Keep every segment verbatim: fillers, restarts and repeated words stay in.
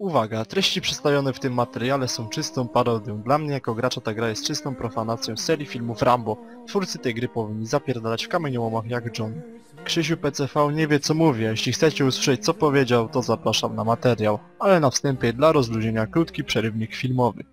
Uwaga, treści przedstawione w tym materiale są czystą parodią. Dla mnie jako gracza ta gra jest czystą profanacją serii filmów Rambo. Twórcy tej gry powinni zapierdalać w kamieniołomach jak John. Krzysiu P C V nie wie co mówi, a jeśli chcecie usłyszeć co powiedział, to zapraszam na materiał. Ale na wstępie dla rozluźnienia krótki przerywnik filmowy.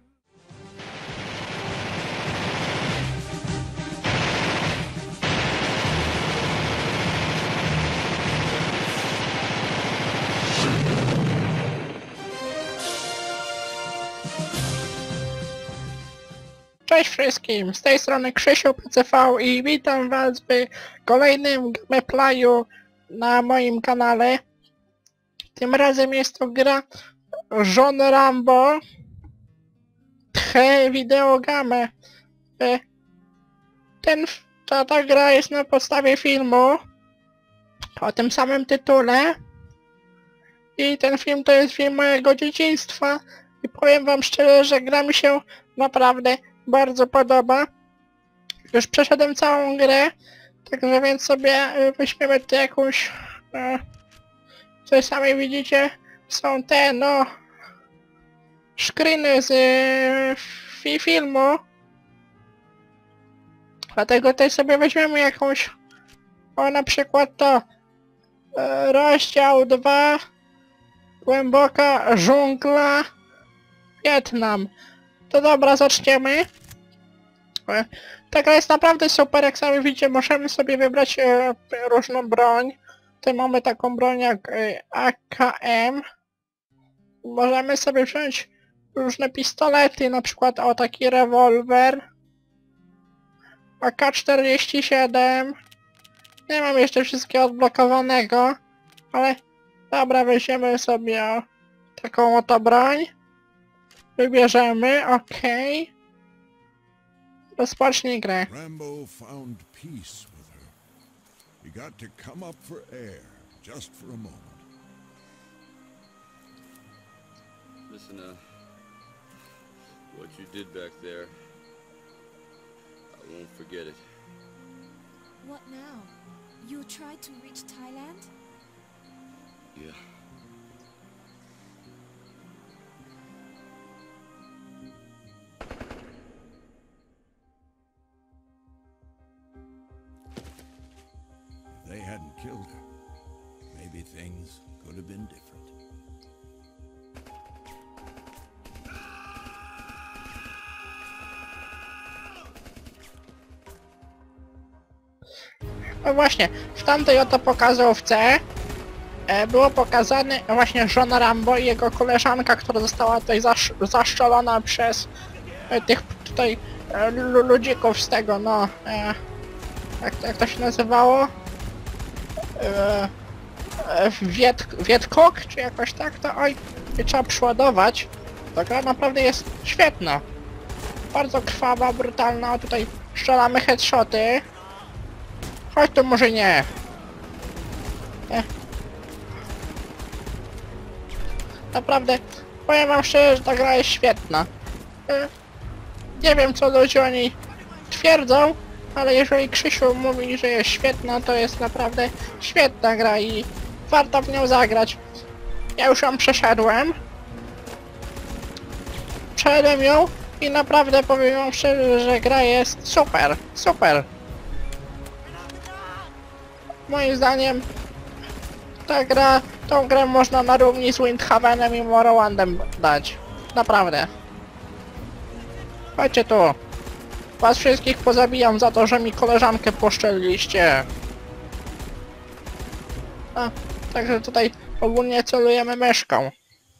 Cześć wszystkim, z tej strony Krzysiu P C V i witam was w kolejnym gameplayu na moim kanale. Tym razem jest to gra John Rambo The Video Game. Ten, ta, ta gra jest na podstawie filmu o tym samym tytule i ten film to jest film mojego dzieciństwa i powiem wam szczerze, że gra mi się naprawdę bardzo podoba. Już przeszedłem całą grę, także więc sobie weźmiemy tu jakąś... E, co sami widzicie, są te no... screeny z e, filmu. Dlatego tutaj sobie weźmiemy jakąś... O, na przykład to... E, rozdział dwa... Głęboka dżungla... Wietnam. To dobra, zaczniemy. Ta gra jest naprawdę super, jak sami widzicie, możemy sobie wybrać e, różną broń. Tutaj mamy taką broń jak e, A K M. Możemy sobie wziąć różne pistolety, na przykład o taki rewolwer. A K czterdzieści siedem. Nie mam jeszcze wszystkiego odblokowanego, ale dobra, weźmiemy sobie o, taką oto broń. Wybierzemy, okej. Okay. Rozpocznij grę. Rambo found peace with her. He got to come up for air, just for a moment. Listen, uh, what you did back there, I won't forget it. What now? You tried to reach Thailand? Yeah. If they hadn't killed her, maybe things could have been different. No właśnie, w tamtej oto pokazówce e, było pokazane właśnie John Rambo i jego koleżanka, która została tutaj zasz zaszczelona przez e, tych tutaj e, ludzików z tego, no... E, jak, jak to się nazywało? E, e, Wiet, Wietkok, czy jakoś tak? To oj, trzeba przeładować. Ta gra naprawdę jest świetna. Bardzo krwawa, brutalna. Tutaj strzelamy headshoty. Chodź tu, może nie. E. Naprawdę, powiem wam szczerze, że ta gra jest świetna. E. Nie wiem, co ludzie o niej twierdzą, ale jeżeli Krzysiu mówi, że jest świetna, to jest naprawdę świetna gra i warto w nią zagrać. Ja już ją przeszedłem. Przeszedłem ją i naprawdę powiem wam szczerze, że gra jest super, super. Moim zdaniem ta gra, tą grę można na równi z Windhavenem i Morrowindem dać. Naprawdę. Chodźcie tu. Was wszystkich pozabijam za to, że mi koleżankę poszczeliliście. A, także tutaj ogólnie celujemy myszką.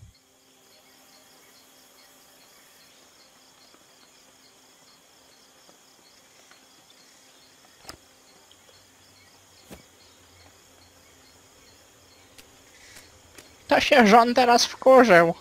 To się John teraz wkurzył.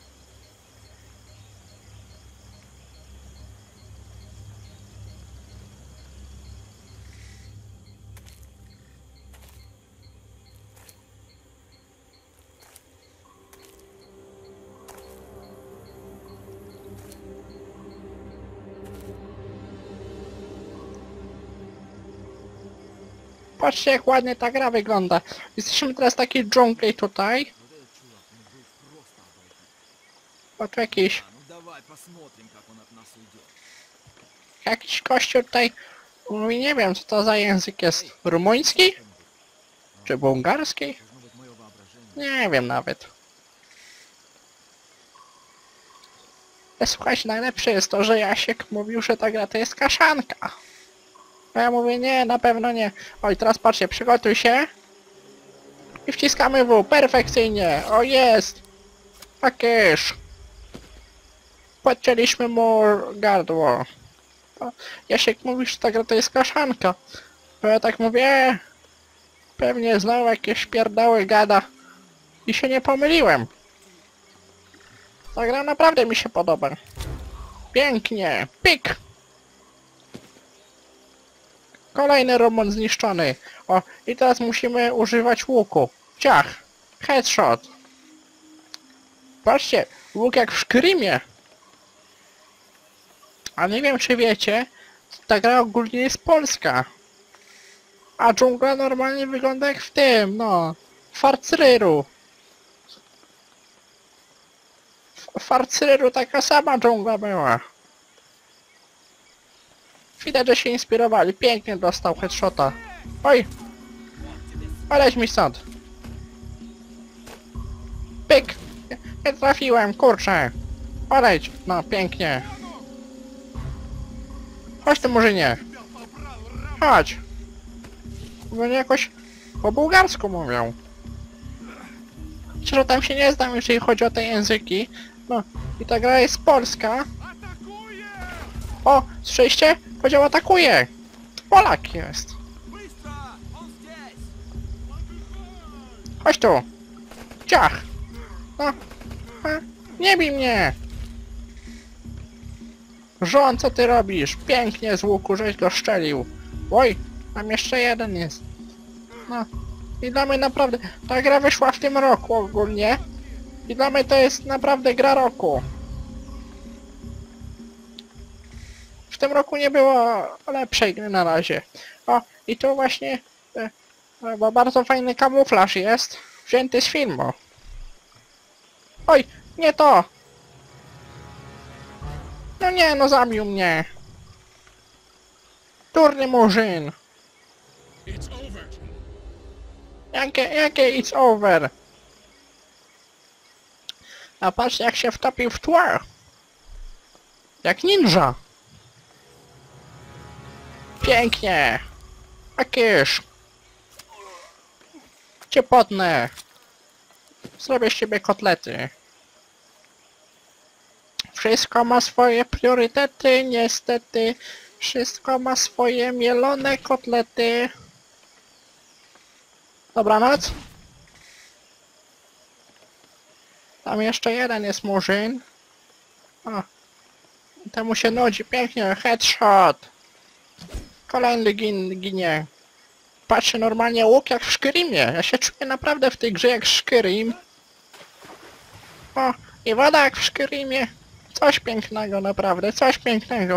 Patrzcie, jak ładnie ta gra wygląda. Jesteśmy teraz w takiej dżungli tutaj. O, tu jakiś... Ну давай посмотрим, как он от нас уйдет. Jakiś kościół tutaj... Mówi, nie wiem, co to za język jest. Rumuński? Czy bułgarski? Должно быть мое воображение. Nie wiem nawet. Ale słuchajcie, najlepsze jest to, że Jasiek mówił, że ta gra to jest kaszanka. A ja mówię, nie, na pewno nie. Oj, teraz patrzcie, przygotuj się. I wciskamy W, perfekcyjnie. O, jest. Takież. Podcięliśmy mu gardło. O, Jasiek mówi, że ta gra to jest kaszanka. Bo ja tak mówię, pewnie znowu jakieś pierdoły gada. I się nie pomyliłem. Ta gra naprawdę mi się podoba. Pięknie. Pik! Kolejny Roman zniszczony. O, i teraz musimy używać łuku. Ciach. Headshot. Patrzcie, łuk jak w Screamie. A nie wiem, czy wiecie, ta gra ogólnie jest polska. A dżungla normalnie wygląda jak w tym, no. Farcyryru. W Farcyryru taka sama dżungla była. Widać, że się inspirowali. Pięknie dostał headshota. Oj! Oleź mi stąd. Pyk! Nie, nie trafiłem, kurczę. Oleć. No, pięknie. Chodź tu, murzynie. Chodź. Bo nie jakoś po bułgarsku mówią. Że tam się nie znam, jeżeli chodzi o te języki. No, i ta gra jest polska. O, słyszeliście? Powiedział atakuje. Polak jest. Chodź tu. Ciach. No. A, nie bij mnie. Żon, co ty robisz? Pięknie z łuku, żeś go szczelił. Oj, tam jeszcze jeden jest. No. I dla mnie naprawdę... Ta gra wyszła w tym roku ogólnie. I dla mnie to jest naprawdę gra roku. W tym roku nie było lepszej gry na razie. O, i tu właśnie... E, bo bardzo fajny kamuflaż jest. Wzięty z filmu. Oj, nie to! No nie, no zabił mnie. Durny murzyn. Jakie, jakie it's over? A patrz, jak się wtopił w tło. Jak ninja. Pięknie. Jakież. Cię potnę. Zrobię z ciebie kotlety. Wszystko ma swoje priorytety, niestety. Wszystko ma swoje mielone kotlety. Dobranoc. Tam jeszcze jeden jest murzyn. O. Temu się nudzi. Pięknie. Headshot. Kolejny gin, ginie. Patrzę, normalnie łuk jak w Skyrimie. Ja się czuję naprawdę w tej grze jak Skyrim. O, i woda jak w Skyrimie. Coś pięknego, naprawdę. Coś pięknego.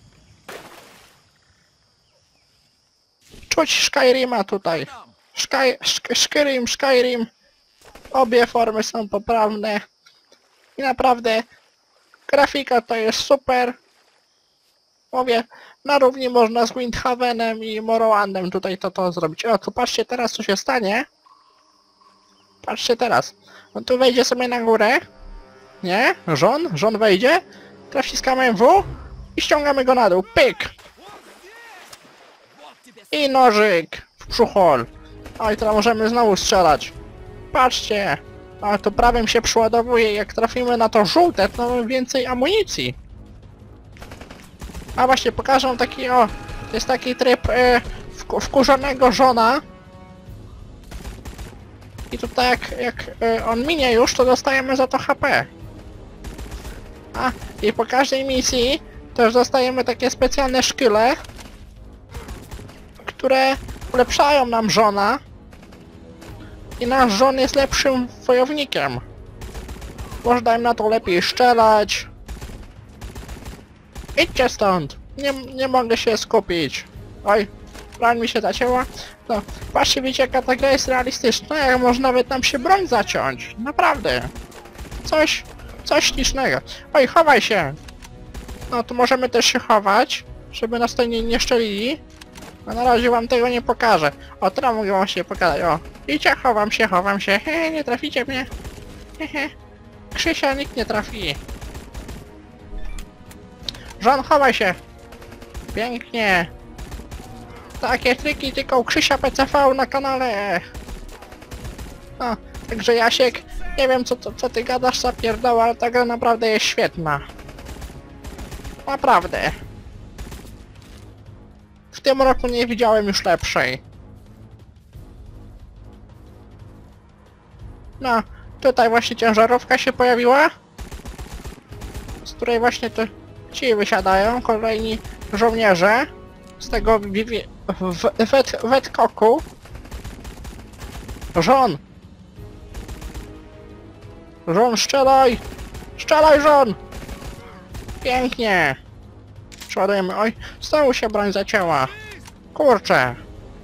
Czuć Skyrima tutaj. Sky, Sk Skyrim, Skyrim. Obie formy są poprawne. I naprawdę grafika to jest super. Mówię, na równi można z Windhavenem i Morrowindem tutaj to to zrobić. O, tu patrzcie teraz, co się stanie. Patrzcie teraz. On tu wejdzie sobie na górę. Nie? Żon? Żon wejdzie. Teraz wciskamy W i ściągamy go na dół. Pyk! I nożyk w brzuchol. O, i teraz możemy znowu strzelać. Patrzcie. A to prawym się przeładowuje. Jak trafimy na to żółte, to mamy więcej amunicji. A właśnie, pokażę wam taki, o, to jest taki tryb e, wku, wkurzonego żona. I tutaj jak, jak e, on minie już, to dostajemy za to H P. A, i po każdej misji też dostajemy takie specjalne szkyle, które ulepszają nam żona. I nasz żon jest lepszym wojownikiem. Można im na to lepiej strzelać. Idźcie stąd! Nie, nie mogę się skupić. Oj, broń mi się zacięła. No, patrzcie, widzicie, jaka ta gra jest realistyczna, jak może nawet nam się broń zaciąć. Naprawdę. Coś, coś ślicznego. Oj, chowaj się! No, tu możemy też się chować, żeby nas to nie, nie szczelili. A na razie wam tego nie pokażę. O, teraz mogę wam się pokazać, o. Widzicie, chowam się, chowam się. He, nie traficie mnie. He, he. Krzysia nikt nie trafi. Żon, chowaj się. Pięknie. Takie triki tylko u Krzysia P C V na kanale. No, także Jasiek, nie wiem co, co, co ty gadasz za pierdoła, ale ta gra naprawdę jest świetna. Naprawdę. W tym roku nie widziałem już lepszej. No, tutaj właśnie ciężarówka się pojawiła, z której właśnie to ci wysiadają, kolejni żołnierze z tego Wetkoku. Żon! Żon, strzelaj! Strzelaj, żon! Pięknie! Przeładujemy. Oj, znowu się broń zacięła. Kurczę.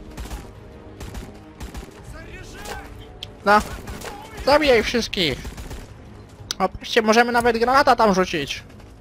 No. Zabijaj wszystkich. O, patrzcie, możemy nawet granata tam rzucić.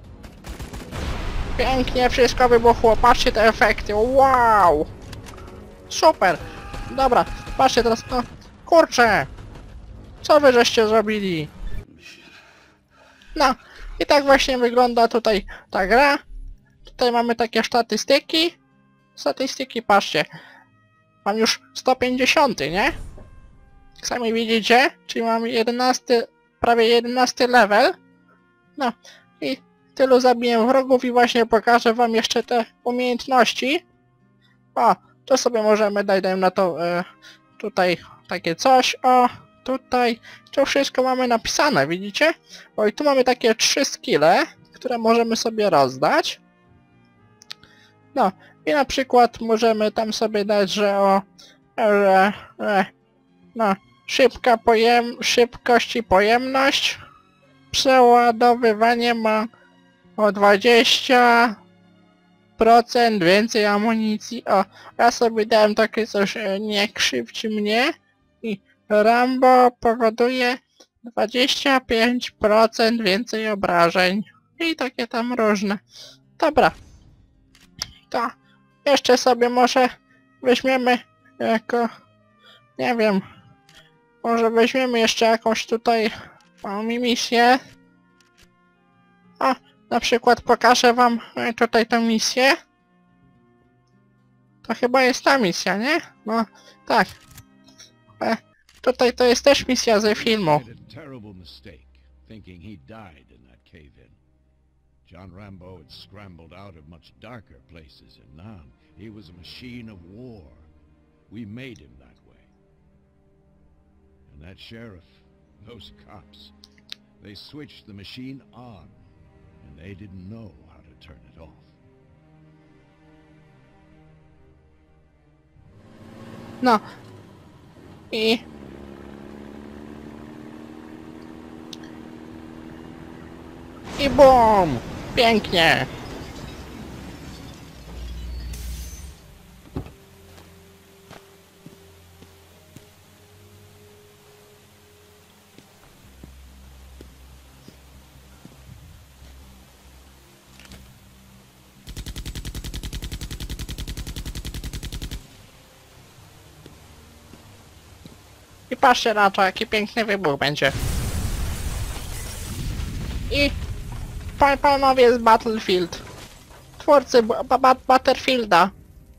Pięknie wszystko wybuchło. Patrzcie te efekty. Wow! Super! Dobra, patrzcie teraz. No, kurczę! Co wy żeście zrobili? No, i tak właśnie wygląda tutaj ta gra. Tutaj mamy takie statystyki. Statystyki, patrzcie. Mam już sto pięćdziesiąt, nie? Jak sami widzicie, czyli mam jedenasty, prawie jedenasty level. No i tylu zabiję wrogów i właśnie pokażę wam jeszcze te umiejętności. O, to sobie możemy dać, dajmy na to e, tutaj takie coś. O, tutaj to wszystko mamy napisane, widzicie? O, i tu mamy takie trzy skille, które możemy sobie rozdać. No, i na przykład możemy tam sobie dać, że o... Że, że, no, szybka pojem... szybkość i pojemność. Przeładowywanie ma o dwadzieścia procent więcej amunicji. O, ja sobie dałem takie coś, nie krzywdź mnie. I Rambo powoduje dwadzieścia pięć procent więcej obrażeń. I takie tam różne. Dobra. To jeszcze sobie może weźmiemy jako, nie wiem, może weźmiemy jeszcze jakąś tutaj o, misję. A, na przykład pokażę wam tutaj tę misję. To chyba jest ta misja, nie? No, tak. E, tutaj to jest też misja ze filmu. John Rambo had scrambled out of much darker places, and now he was a machine of war. We made him that way. And that sheriff, those cops, they switched the machine on, and they didn't know how to turn it off. No. I... I bum! Pięknie! I patrzcie na to, jaki piękny wybuch będzie. I... Pan, panowie z Battlefield. Twórcy Battlefielda.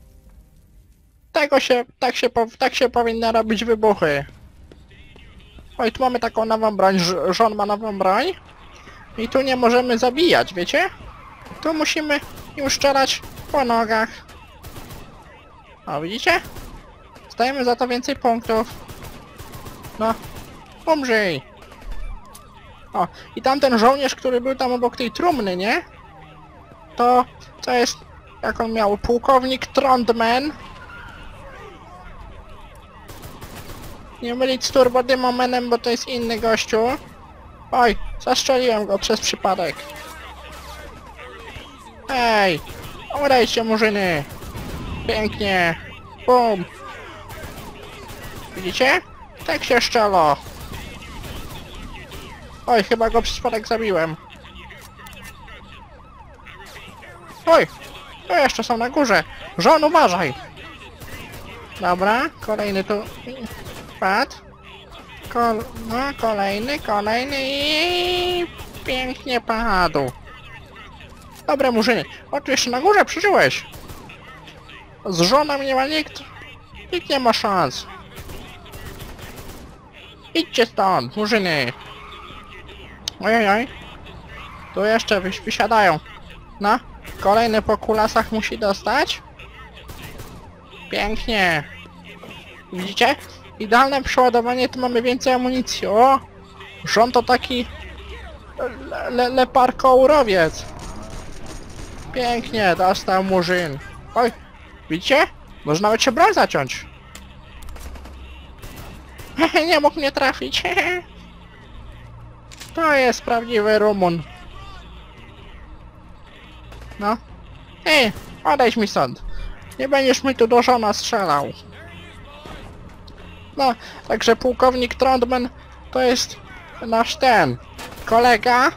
Tego się, tak się, tak się powinny robić wybuchy. Oj, tu mamy taką nową broń, żon ma nową broń. I tu nie możemy zabijać, wiecie? Tu musimy im strzelać po nogach. O, widzicie? Stajemy za to więcej punktów. No, umrzyj! O, i tamten żołnierz, który był tam obok tej trumny, nie? To, to jest, jak on miał, pułkownik Trondman. Nie mylić z Turbo Dymomenem, bo to jest inny gościu. Oj, zastrzeliłem go przez przypadek. Ej, umrejcie murzyny. Pięknie. Bum. Widzicie? Tak się szczelo. Oj, chyba go przez przypadek zabiłem. Oj! To jeszcze są na górze. Żon, uważaj! Dobra, kolejny tu padł. Kol no, kolejny, kolejny i pięknie padł. Dobra, murzyny. O, tu jeszcze na górze przeżyłeś. Z żoną nie ma nikt. Nikt nie ma szans. Idźcie stąd, murzyny. Ojej, tu jeszcze wyś wysiadają. No, kolejny po kulasach musi dostać. Pięknie. Widzicie? Idealne przeładowanie, tu mamy więcej amunicji. O! Żon to taki... Le, le, leparkourowiec. Pięknie, dostał murzyn. Oj, widzicie? Można nawet się broń zaciąć. Nie mógł mnie trafić. To jest prawdziwy Rumun. No. Ej, odejdź mi stąd. Nie będziesz mi tu do żona strzelał. No, także pułkownik Trondman to jest nasz ten kolega,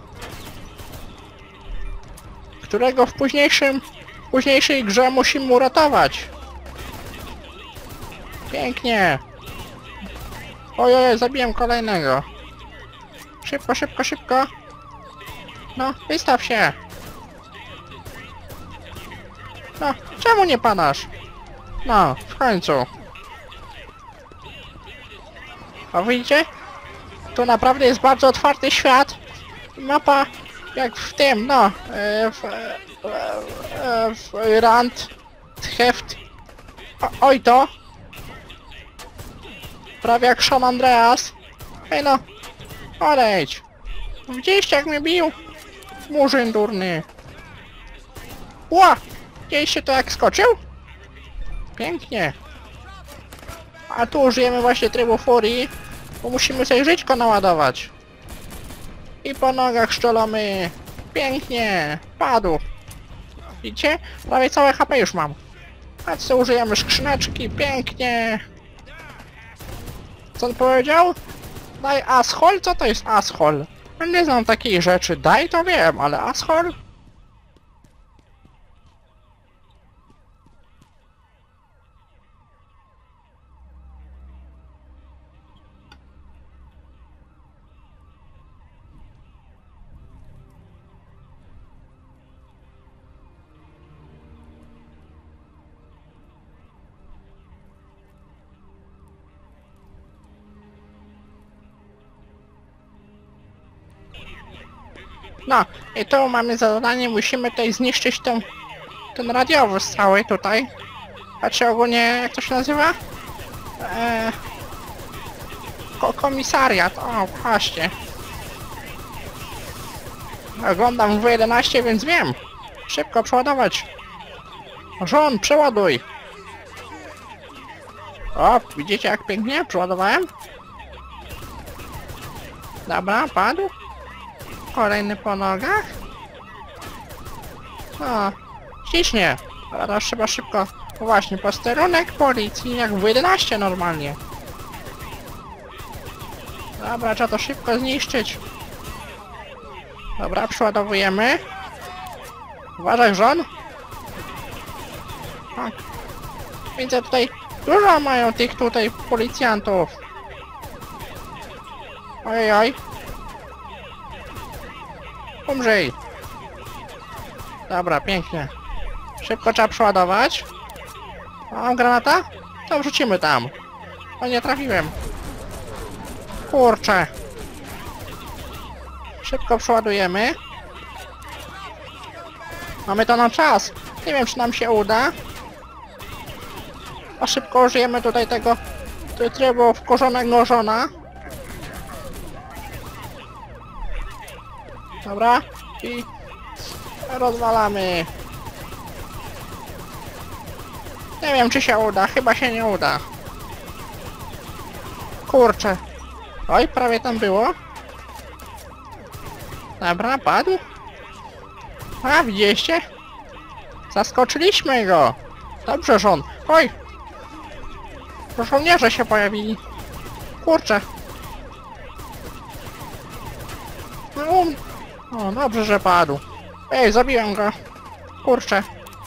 którego w późniejszym, w późniejszej grze musimy uratować. Pięknie. Ojej, zabiłem kolejnego. Szybko, szybko, szybko. No, wystaw się. No, czemu nie padasz? No, w końcu. A widzicie? Tu naprawdę jest bardzo otwarty świat. Mapa jak w tym, no, e, w, e, w Rand, Heft. O, oj to. Prawie jak San Andreas. Ej no, odejdź. Widzieliście jak mnie bił? Murzyn durny. Ła! Widzieliście to jak skoczył? Pięknie. A tu użyjemy właśnie trybu furii, bo musimy sobie żyćko naładować. I po nogach szczelamy. Pięknie. Padł. Widzicie? Prawie całe H P już mam. A co użyjemy skrzyneczki? Pięknie. Co on powiedział? Daj ashol? Co to jest ashol? Nie znam takiej rzeczy. Daj to wiem, ale ashol? No, i tu mamy zadanie, musimy tutaj zniszczyć tą, ten radiowy cały tutaj. Znaczy ogólnie, jak to się nazywa? Eee, ko komisariat, o właśnie. Oglądam W jedenaście, więc wiem. Szybko przeładować. Żon, przeładuj. O, widzicie jak pięknie przeładowałem? Dobra, padł. Kolejny po nogach. O, ślicznie. Teraz trzeba szybko... Właśnie, posterunek policji, jak w jedenaście normalnie. Dobra, trzeba to szybko zniszczyć. Dobra, przeładowujemy. Uważaj, żon. Tak. Widzę tutaj... Dużo mają tych tutaj policjantów. Ojej, oj. Umrzyj. Dobra, pięknie. Szybko trzeba przeładować. Mam granata? To wrzucimy tam. O, nie trafiłem. Kurczę. Szybko przeładujemy. Mamy to na czas. Nie wiem, czy nam się uda. A szybko użyjemy tutaj tego trybu wkurzonego żona. Dobra. I rozwalamy. Nie wiem, czy się uda. Chyba się nie uda. Kurczę. Oj, prawie tam było. Dobra, padł. A, widzieliście? Zaskoczyliśmy go. Dobrze, żon. Oj. Żołnierze się pojawili. Kurczę. O, dobrze, że padł. Ej, zabiłem go. Kurczę.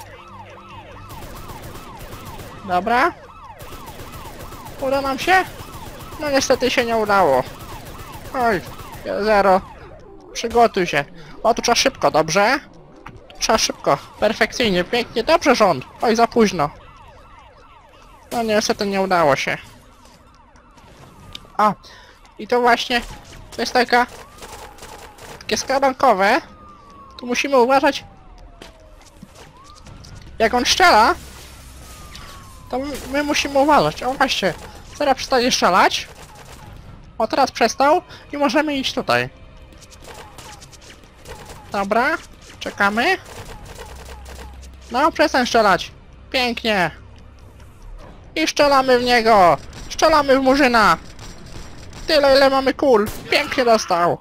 Dobra. Uda nam się? No niestety się nie udało. Oj, zero. Przygotuj się. O, tu trzeba szybko, dobrze? Trzeba szybko. Perfekcyjnie, pięknie. Dobrze, rząd. Oj, za późno. No niestety nie udało się. A, i to właśnie to jest taka takie skadankowe. Tu musimy uważać, jak on strzela, to my, my musimy uważać. O właśnie, teraz przestanie strzelać. O, teraz przestał i możemy iść tutaj. Dobra, czekamy. No, przestań strzelać. Pięknie. I strzelamy w niego. Strzelamy w murzyna. Tyle, ile mamy kul. Pięknie dostał.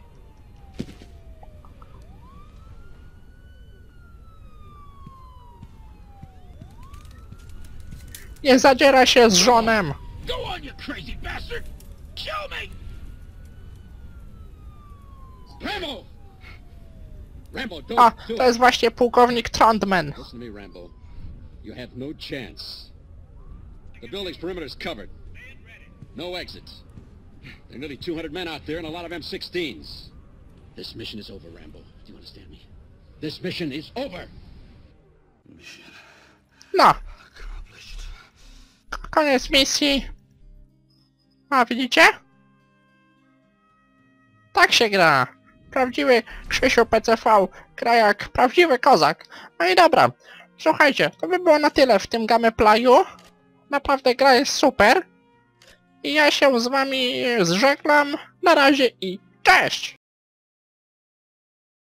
Nie zadziera się z żonem. Go on, you crazy bastard! Kill me! Rambo! Rambo, don't A, do to it! jest właśnie pułkownik Trondman. Listen to me, Rambo. You have no chance. The building's perimeter is covered. No exits. There are nearly two hundred men out there and a lot of M sixteens. This mission is over, Rambo. Do you understand me? This mission is over! No. Koniec misji. A, widzicie? Tak się gra. Prawdziwy Krzysiu P C V gra jak prawdziwy kozak. No i dobra. Słuchajcie, to by było na tyle w tym gameplayu. Naprawdę gra jest super. I ja się z wami zżegnam. Na razie i cześć!